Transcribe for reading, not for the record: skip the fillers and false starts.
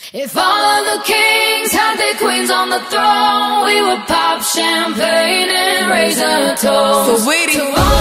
If all of the kings had their queens on the throne, we would pop champagne and raise a toast. So waiting to all